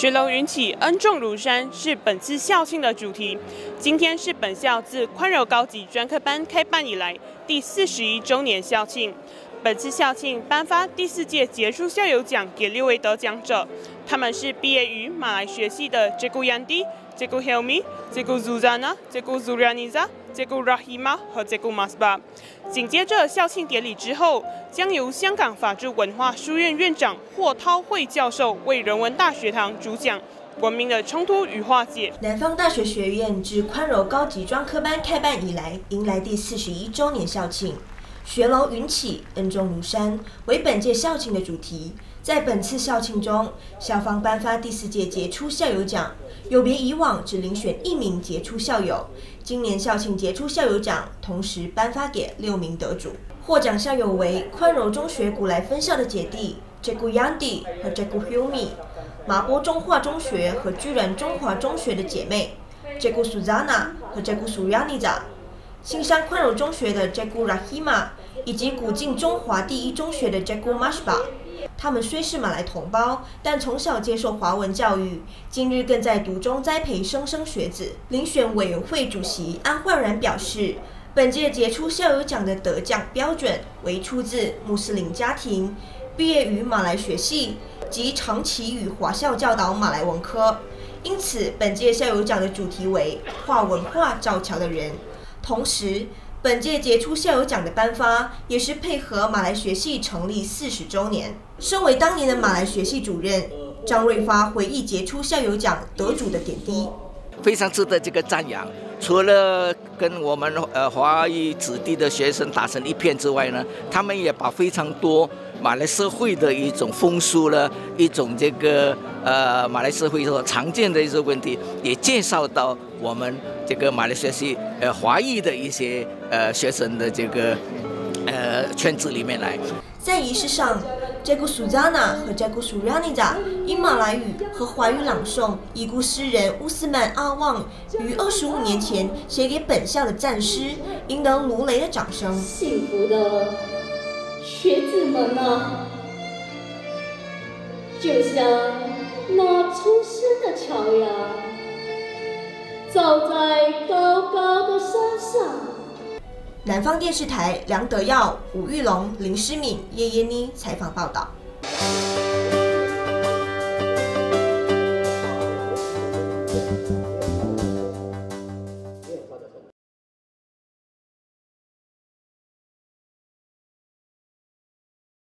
学楼云起，恩重如山是本次校庆的主题。今天是本校自宽柔高级专科班开办以来第41周年校庆。本次校庆颁发第4届杰出校友奖给6位得奖者，他们是毕业于马来学系的 Cikgu Yanti、Cikgu Helmi、Cikgu Zuzana、Cikgu Zurianiza、Cikgu Rahima 和 Cikgu Masbah。紧接着校庆典礼之后，将由香港法治文化书院院长霍涛慧教授为人文大学堂主讲文明的冲突与化解。 南方大学学院自宽柔高级专科班开办以来，迎来第41周年校庆。学楼云起，恩重如山为本届校庆的主题。在本次校庆中，校方颁发第4届杰出校友奖，有别以往只遴选1名杰出校友。今年校庆杰出校友奖同时颁发给6名得主，获奖校友为宽柔中学古来分校的姐弟 Cikgu Yanti 和 Cikgu Helmi， 麻波中华中学和居然中华中学的姐妹 Cikgu Zuzana 和 Cikgu Zurianiza， 新山宽柔中学的 Cikgu Rahima 以及古晋中华第一中学的 Cikgu Masbah。他们虽是马来同胞，但从小接受华文教育，今日更在读中栽培莘莘学子。遴选委员会主席安焕然表示，本届杰出校友奖的得奖标准为出自穆斯林家庭，毕业于马来学系及长期与华校教导马来文科，因此本届校友奖的主题为化文化造桥的人。同时，本届杰出校友奖的颁发也是配合马来学系成立40周年。身为当年的马来学系主任，张瑞发回忆杰出校友奖得主的点滴， 非常值得这个赞扬。除了跟我们华裔子弟的学生打成一片之外呢，他们也把非常多马来社会的一种风俗呢，一种这个马来社会所常见的一些问题，也介绍到我们这个马来学系华裔的一些学生的这个圈子里面来。 在仪式上，Cikgu Zuzana 和 Cikgu Zurianiza 以马来语和华语朗诵已故诗人乌斯曼阿旺于25年前写给本校的赞诗，赢得如雷的掌声。 幸福的学子们啊，就像那出生的桥梁，造在高高的山上。 南方电视台梁德耀、吴玉龙、林诗敏、叶耶妮采访报道。